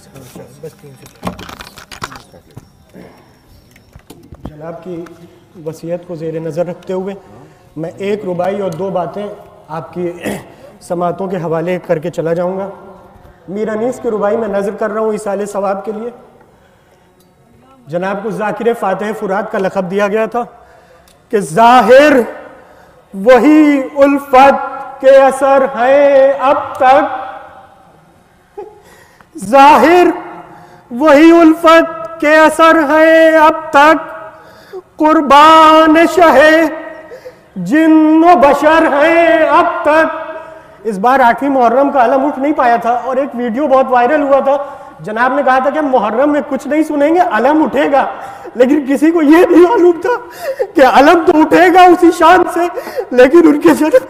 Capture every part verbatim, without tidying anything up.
जनाब की वसीयत को ज़ेर नज़र रखते हुए मैं एक रुबाई और दो बातें आपकी समातों के हवाले करके चला जाऊंगा। मीर अनीस की रुबाई में नज़र कर रहा हूँ इसाले सवाब के लिए। जनाब को ज़ाकिर फ़ातिह फ़ुरात का लक़ब दिया गया था कि ज़ाहिर वही उल्फत के असर है अब तक, ज़ाहिर वही उल्फत के असर है अब तक, कुर्बान शहे जिन्न बशर है अब तक। इस बार आठवीं मुहर्रम का अलम उठ नहीं पाया था और एक वीडियो बहुत वायरल हुआ था। जनाब ने कहा था कि मुहर्रम में कुछ नहीं सुनेंगे, अलम उठेगा, लेकिन किसी को यह नहीं मालूम था कि अलम तो उठेगा उसी शान से, लेकिन उनके जन्म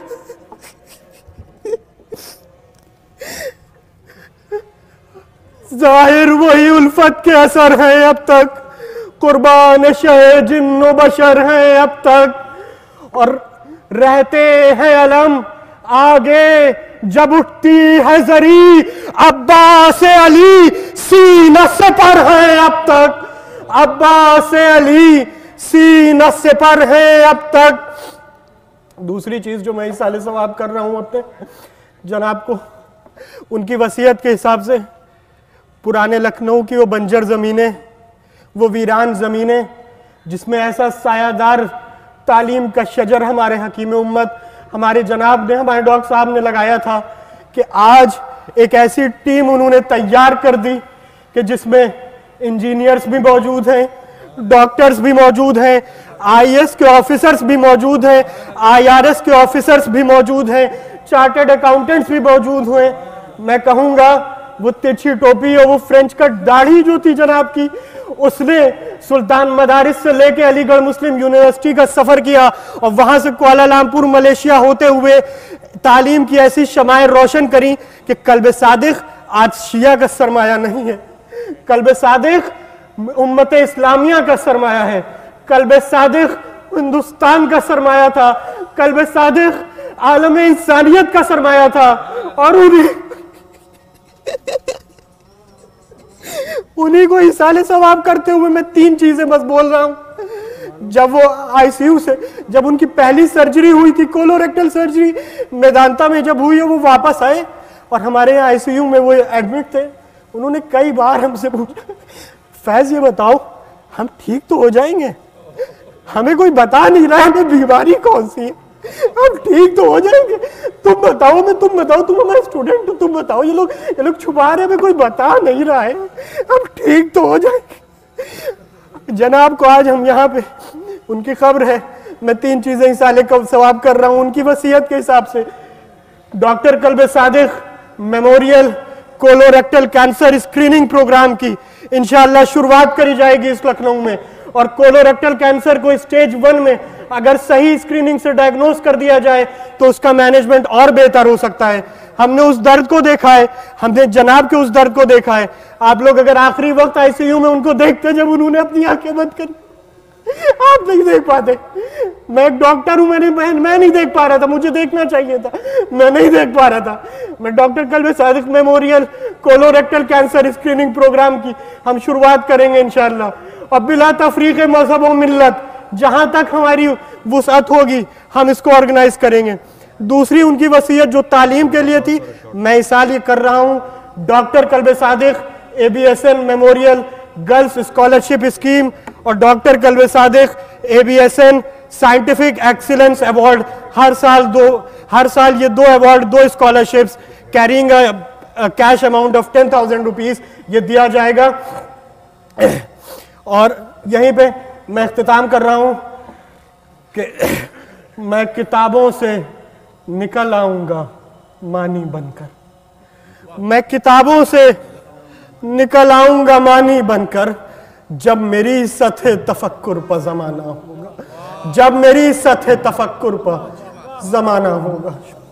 जाहिर वही उल्फत के असर है अब तक, कुर्बान शहे जिन्न बशर है अब तक, और रहते हैं अलम आगे जब उठती है जरी, अब्बास अली सीना से पर है अब तक, अब्बास अली सीना से पर है अब तक। दूसरी चीज जो मैं इस साले सवाब कर रहा हूं अपने जनाब को, उनकी वसीयत के हिसाब से पुराने लखनऊ की वो बंजर ज़मीनें, वो वीरान ज़मीनें जिसमें ऐसा सायादार तालीम का शजर हमारे हकीम उम्मत हमारे जनाब ने, हमारे डॉक्टर साहब ने लगाया था, कि आज एक ऐसी टीम उन्होंने तैयार कर दी कि जिसमें इंजीनियर्स भी मौजूद हैं, डॉक्टर्स भी मौजूद हैं, आई ए एस के ऑफिसर्स भी मौजूद हैं, आई आर एस के ऑफिसर्स भी मौजूद हैं, चार्टर्ड अकाउंटेंट्स भी मौजूद हुए। मैं कहूँगा वो तिरछी टोपी और वो फ्रेंच कट दाढ़ी जो थी जनाब की, उसने सुल्तान मदारिस से लेके अलीगढ़ मुस्लिम यूनिवर्सिटी का सफर किया और वहां से कुआलालंपुर मलेशिया होते हुए तालीम की ऐसी शमाएं रोशन करी कि कल्ब सादिक आज शिया का सरमाया नहीं है, कल्ब सादिक उम्मत इस्लामिया का सरमाया है, कल्ब सादिक हिंदुस्तान का सरमाया था, कल्ब सादिक आलम इंसानियत का सरमाया था। और उन्हें उन्हीं को इसाले सवाब करते हुए मैं तीन चीजें बस बोल रहा हूं। जब वो आईसीयू से, जब उनकी पहली सर्जरी हुई थी, कोलोरेक्टल सर्जरी मेदांता में जब हुई है, वो वापस आए और हमारे यहाँ आईसीयू में वो एडमिट थे। उन्होंने कई बार हमसे पूछा, फैज ये बताओ हम ठीक तो हो जाएंगे, हमें कोई बता नहीं रहा है बीमारी कौन सी है, हम ठीक तो हो जाएंगे, तुम बताओ, मैं तुम बताओ, तुम हमारे स्टूडेंट हो, तुम बताओ, ये लोग ये लोग छुपा रहे हैं, कोई बता नहीं रहा है, हम ठीक तो हो जाएंगे। जनाब को आज हम यहाँ पे उनकी खबर है, मैं तीन चीजें इस साले का सवाब कर रहा हूँ उनकी वसीयत के हिसाब से। Doctor Kalbe Sadiq memorial colorectal cancer screening programme की इंशाअल्लाह शुरुआत करी जाएगी इस लखनऊ में, और कोलोरेक्टल कैंसर को स्टेज वन में अगर सही स्क्रीनिंग से डायग्नोस कर दिया जाए तो उसका मैनेजमेंट और बेहतर हो सकता है। हमने उस दर्द को देखा है, हमने जनाब के उस दर्द को देखा है। आप लोग अगर आखिरी वक्त आईसीयू में उनको देखते जब उन्होंने अपनी आंखें बंद करी, आप नहीं देख पाते। मैं एक डॉक्टर हूं, मैंने मैं, मैं नहीं देख पा रहा था, मुझे देखना चाहिए था, मैं नहीं देख पा रहा था। मैं doctor Kalbe Sadiq memorial colorectal cancer screening programme की हम शुरुआत करेंगे इंशाअल्लाह, और बिला तफरीक मजहब व मिल्लत जहां तक हमारी वुसअत होगी हम इसको ऑर्गेनाइज करेंगे। दूसरी उनकी वसीयत जो तालीम के लिए थी, मैं इस साल ये कर रहा हूं, doctor Kalbe Sadiq A B S N memorial girls scholarship scheme और doctor Kalbe Sadiq A B S N scientific excellence award, हर साल दो हर साल ये दो अवार्ड, दो scholarships carrying cash amount of ten thousand rupees ये दिया जाएगा। और यहीं पे मैं इख्तिताम कर रहा हूं कि मैं किताबों से निकल आऊंगा मानी बनकर, मैं किताबों से निकल आऊंगा मानी बनकर, जब मेरी सतह तफक्कुर पर जमाना होगा, जब मेरी सतह तफक्कुर पर जमाना होगा।